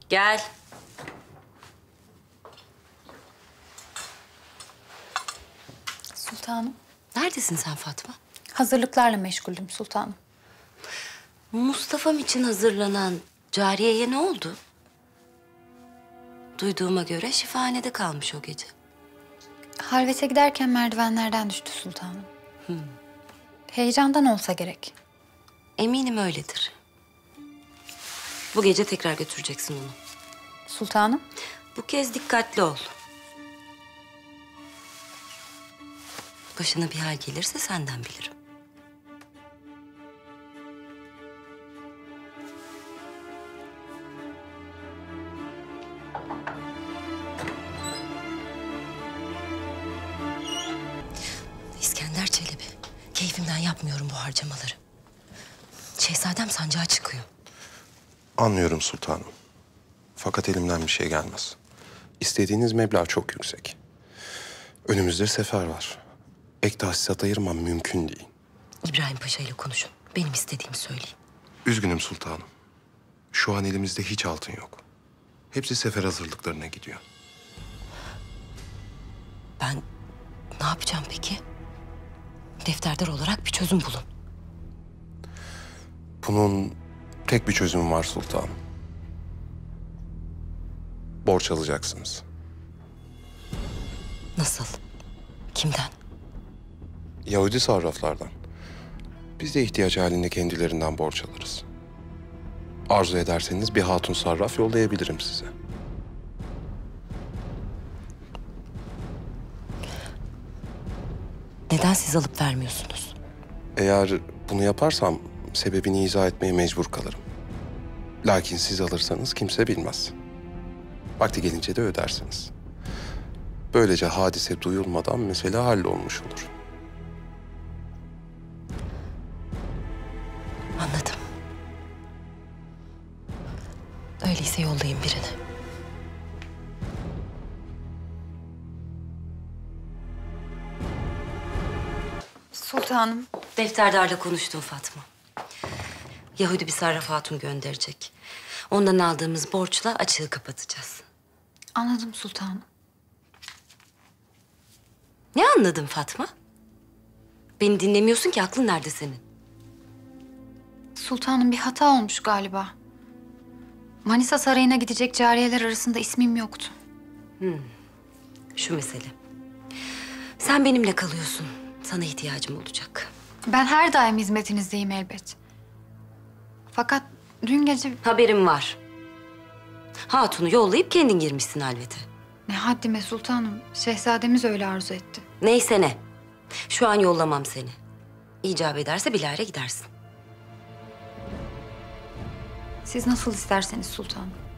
Gel. Sultanım. Neredesin sen Fatma? Hazırlıklarla meşguldüm sultanım. Mustafa'm için hazırlanan cariyeye ne oldu? Duyduğuma göre şifahanede kalmış o gece. Halvete giderken merdivenlerden düştü sultanım. Heyecandan olsa gerek. Eminim öyledir. Bu gece tekrar götüreceksin onu. Sultanım. Bu kez dikkatli ol. Başına bir hal gelirse senden bilirim. İskender Çelebi, keyfimden yapmıyorum bu harcamaları. Şehzadem sancağa çıkıyor. Anlıyorum sultanım. Fakat elimden bir şey gelmez. İstediğiniz meblağ çok yüksek. Önümüzde sefer var. Ek tahsisat ayırmam mümkün değil. İbrahim Paşa ile konuşun. Benim istediğimi söyleyin. Üzgünüm sultanım. Şu an elimizde hiç altın yok. Hepsi sefer hazırlıklarına gidiyor. Ben ne yapacağım peki? Defterdar olarak bir çözüm bulun. Bunun tek bir çözümü var sultanım. Borç alacaksınız. Nasıl? Kimden? Yahudi sarraflardan. Biz de ihtiyaç halinde kendilerinden borç alırız. Arzu ederseniz bir hatun sarraf yollayabilirim size. Neden siz alıp vermiyorsunuz? Eğer bunu yaparsam sebebini izah etmeye mecbur kalırım. Lakin siz alırsanız kimse bilmez. Vakti gelince de ödersiniz. Böylece hadise duyulmadan mesele hallolmuş olur. Anladım. Öyleyse yollayın birini. Sultanım. Defterdarla konuştum Fatma. Yahudi bir sarraf hatun gönderecek. Ondan aldığımız borçla açığı kapatacağız. Anladım sultanım. Ne anladın Fatma? Beni dinlemiyorsun ki, aklın nerede senin? Sultanım bir hata olmuş galiba. Manisa Sarayı'na gidecek cariyeler arasında ismim yoktu. Şu mesele. Sen benimle kalıyorsun. Sana ihtiyacım olacak. Ben her daim hizmetinizdeyim elbet. Fakat dün gece Haberim var. Hatunu yollayıp kendin girmişsin halvete. ne haddime sultanım. Şehzademiz öyle arzu etti. Neyse ne. Şu an yollamam seni. İcap ederse bilahare gidersin. Siz nasıl isterseniz sultanım.